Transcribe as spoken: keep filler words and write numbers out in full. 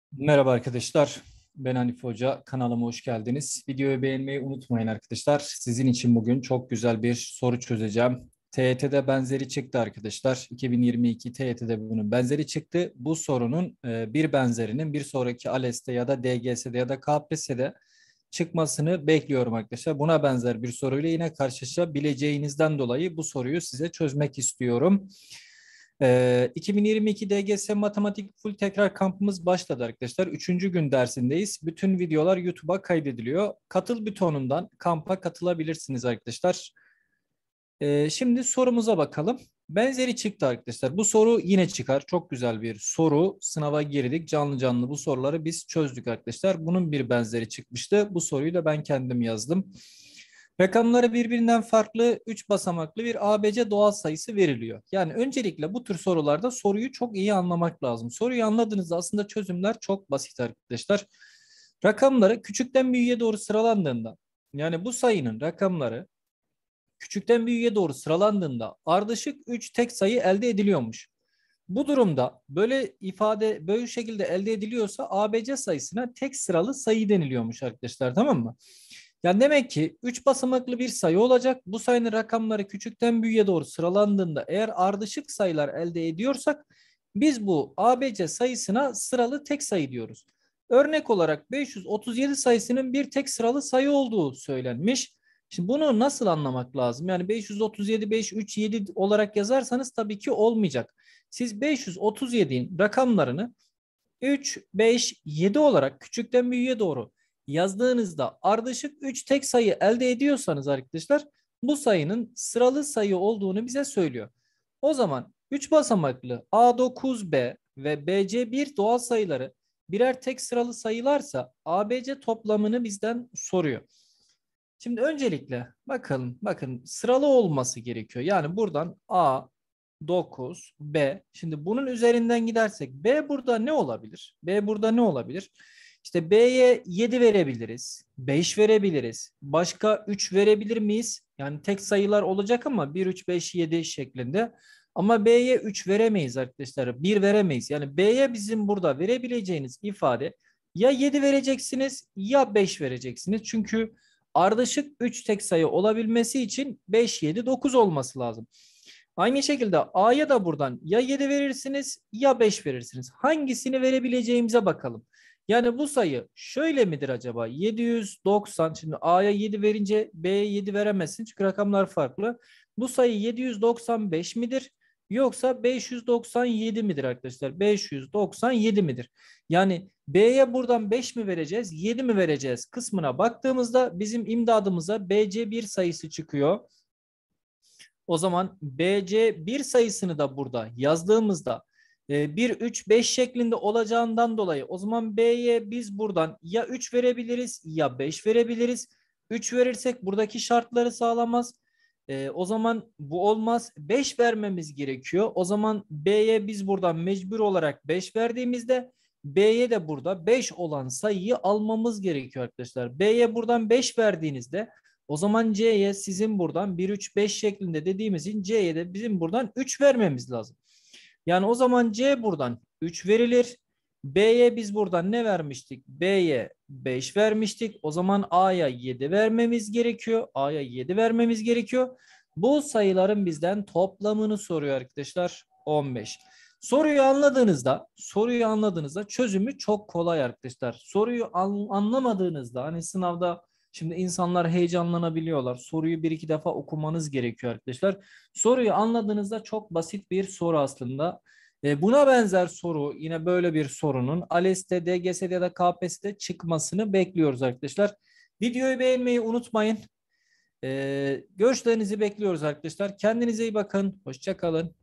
Merhaba arkadaşlar. Ben Hanif Hoca. Kanalıma hoş geldiniz. Videoyu beğenmeyi unutmayın arkadaşlar. Sizin için bugün çok güzel bir soru çözeceğim. T Y T'de benzeri çıktı arkadaşlar. iki bin yirmi iki T Y T'de bunun benzeri çıktı. Bu sorunun e, bir benzerinin bir sonraki ALES'te ya da D G S'de ya da K P S S'de çıkmasını bekliyorum arkadaşlar. Buna benzer bir soruyla yine karşılaşabileceğinizden dolayı bu soruyu size çözmek istiyorum. Ee, iki bin yirmi iki D G S Matematik Full Tekrar kampımız başladı arkadaşlar. Üçüncü gün dersindeyiz. Bütün videolar YouTube'a kaydediliyor. Katıl butonundan kampa katılabilirsiniz arkadaşlar. Ee, şimdi sorumuza bakalım. Benzeri çıktı arkadaşlar. Bu soru yine çıkar. Çok güzel bir soru. Sınava girdik. Canlı canlı bu soruları biz çözdük arkadaşlar. Bunun bir benzeri çıkmıştı. Bu soruyu da ben kendim yazdım. Rakamları birbirinden farklı üç basamaklı bir A B C doğal sayısı veriliyor. Yani öncelikle bu tür sorularda soruyu çok iyi anlamak lazım. Soruyu anladığınızda aslında çözümler çok basit arkadaşlar. Rakamları küçükten büyüğe doğru sıralandığında, yani bu sayının rakamları küçükten büyüğe doğru sıralandığında ardışık üç tek sayı elde ediliyormuş. Bu durumda böyle ifade böyle şekilde elde ediliyorsa A B C sayısına tek sıralı sayı deniliyormuş arkadaşlar, tamam mı? Yani demek ki üç basamaklı bir sayı olacak. Bu sayının rakamları küçükten büyüğe doğru sıralandığında eğer ardışık sayılar elde ediyorsak biz bu A B C sayısına sıralı tek sayı diyoruz. Örnek olarak beş yüz otuz yedi sayısının bir tek sıralı sayı olduğu söylenmiş. Şimdi bunu nasıl anlamak lazım? Yani beş yüz otuz yedi, beş, üç, yedi olarak yazarsanız tabii ki olmayacak. Siz beş yüz otuz yediğin rakamlarını üç, beş, yedi olarak küçükten büyüğe doğru yazdığınızda ardışık üç tek sayı elde ediyorsanız arkadaşlar bu sayının sıralı sayı olduğunu bize söylüyor. O zaman üç basamaklı A dokuz B ve B C bir doğal sayıları birer tek sıralı sayılarsa A B C toplamını bizden soruyor. Şimdi öncelikle bakalım, bakın sıralı olması gerekiyor. Yani buradan A dokuz, B. Şimdi bunun üzerinden gidersek B burada ne olabilir? B burada ne olabilir? İşte B'ye yedi verebiliriz. beş verebiliriz. Başka üç verebilir miyiz? Yani tek sayılar olacak ama bir, üç, beş, yedi şeklinde. Ama B'ye üç veremeyiz arkadaşlar. bir veremeyiz. Yani B'ye bizim burada verebileceğiniz ifade ya yedi vereceksiniz ya beş vereceksiniz. Çünkü ardışık üç tek sayı olabilmesi için beş, yedi, dokuz olması lazım. Aynı şekilde A'ya da buradan ya yedi verirsiniz ya beş verirsiniz. Hangisini verebileceğimize bakalım. Yani bu sayı şöyle midir acaba? yedi yüz doksan, şimdi A'ya yedi verince B'ye yedi veremezsin çünkü rakamlar farklı. Bu sayı yedi yüz doksan beş midir? Yoksa beş yüz doksan yedi midir arkadaşlar? beş yüz doksan yedi midir? Yani B'ye buradan beş mi vereceğiz, yedi mi vereceğiz kısmına baktığımızda bizim imdadımıza B C bir sayısı çıkıyor. O zaman B C bir sayısını da burada yazdığımızda e, bir, üç, beş şeklinde olacağından dolayı o zaman B'ye biz buradan ya üç verebiliriz ya beş verebiliriz. üç verirsek buradaki şartları sağlamaz. E, o zaman bu olmaz. beş vermemiz gerekiyor. O zaman B'ye biz buradan mecbur olarak beş verdiğimizde B'ye de burada beş olan sayıyı almamız gerekiyor arkadaşlar. B'ye buradan beş verdiğinizde o zaman C'ye sizin buradan bir, üç, beş şeklinde dediğimiz için C'ye de bizim buradan üç vermemiz lazım. Yani o zaman C buradan üç verilir. B'ye biz buradan ne vermiştik? B'ye beş vermiştik. O zaman A'ya yedi vermemiz gerekiyor. A'ya yedi vermemiz gerekiyor. Bu sayıların bizden toplamını soruyor arkadaşlar. on beş. Soruyu anladığınızda, soruyu anladığınızda çözümü çok kolay arkadaşlar. Soruyu an, anlamadığınızda hani sınavda şimdi insanlar heyecanlanabiliyorlar. Soruyu bir iki defa okumanız gerekiyor arkadaşlar. Soruyu anladığınızda çok basit bir soru aslında. E, buna benzer soru, yine böyle bir sorunun ALES'te, D G S'de ya da K P S S'de çıkmasını bekliyoruz arkadaşlar. Videoyu beğenmeyi unutmayın. E, görüşlerinizi bekliyoruz arkadaşlar. Kendinize iyi bakın. Hoşça kalın.